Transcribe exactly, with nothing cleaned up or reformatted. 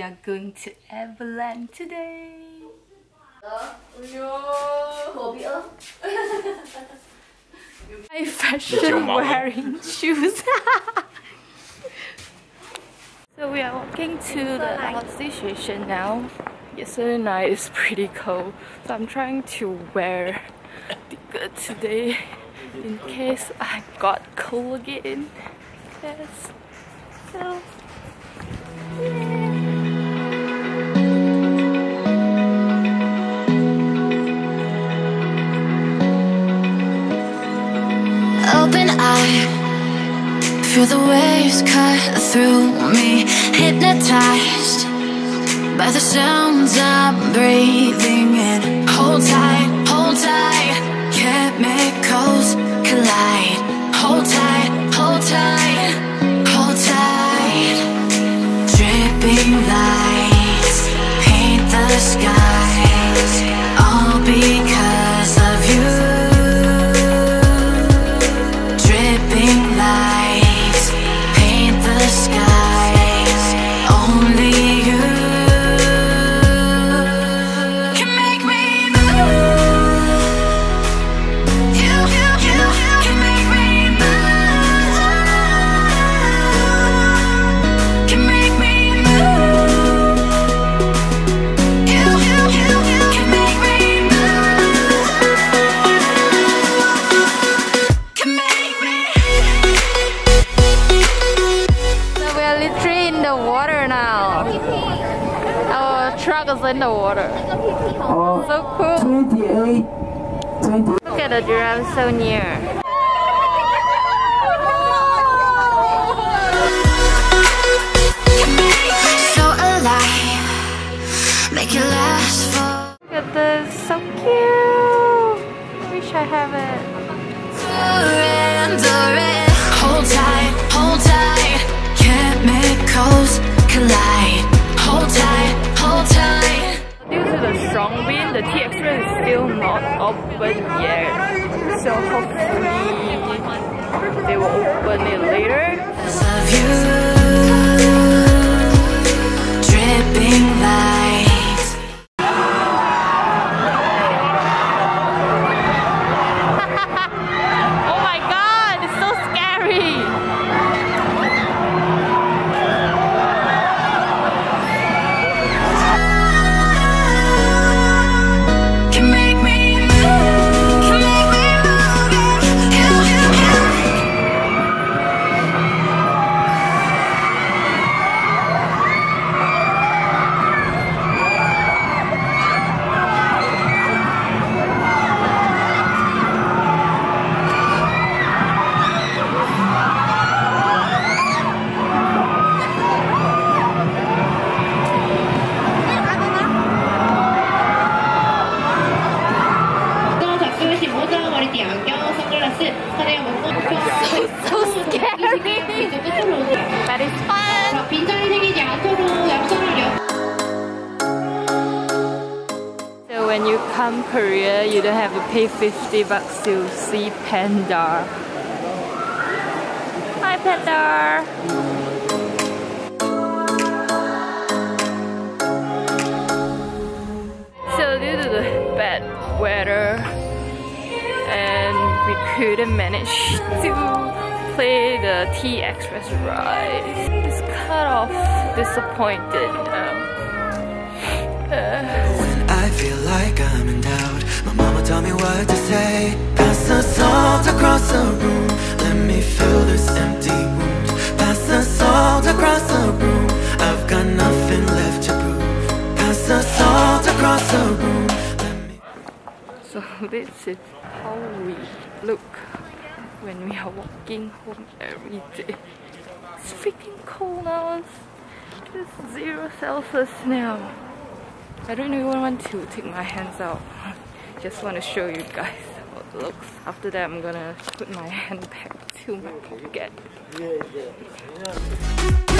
we are going to Everland today. My fashion wearing shoes. So we are walking to the hot station now. Yesterday night is pretty cold, so I'm trying to wear the good today in case I got cold again. Yes. So yeah. Open eye, feel the waves cut through me, hypnotized by the sounds I'm breathing in. Hold tight, hold tight, chemicals collide. Hold tight, hold tight, hold tight. Dripping lights paint the skies, all because of you. Dripping lights paint the skies, only you can make me move. You, you, you can make me move. Can make me move. You, you, you can make me move. Can make me. So we are literally in the water now. Our truck is in the water. So cool. twenty-eight, twenty. Look at the giraffe so near. So alive, make it last for. Look at this, so cute. Wish I have it. Surrender it. Hold tight, hold tight, chemicals collide. Hold tight, hold tight. Due to the strong wind, the T Express is still not open yet. So hopefully they will open it later. Of you, dripping lights. Oh my god, it's so scary! Can make me move. Can make me move. You, you, you. So scary! But it's fun! So when you come Korea, you don't have to pay fifty bucks to see panda. Hi panda! So due to the bad weather, and we couldn't manage to play the T Express ride. It's kind of disappointed now. Uh. When I feel like I'm in doubt, my mama taught me what to say. Pass the salt across the room, let me fill this empty wound. Pass the salt across the room, I've got nothing left to prove. Pass the salt across the room, let me. So this is how we look when we are walking home every day. It's freaking cold now. It's zero Celsius now. I don't even want to take my hands out. Just want to show you guys how it looks. After that, I'm gonna put my handbag to my pocket.